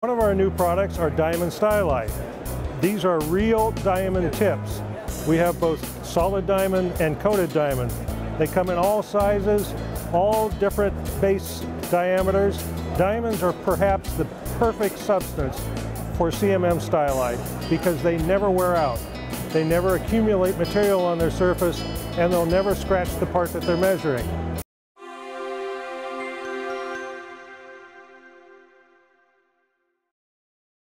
One of our new products are diamond styli. These are real diamond tips. We have both solid diamond and coated diamond. They come in all sizes, all different base diameters. Diamonds are perhaps the perfect substance for CMM styli because they never wear out. They never accumulate material on their surface, and they'll never scratch the part that they're measuring.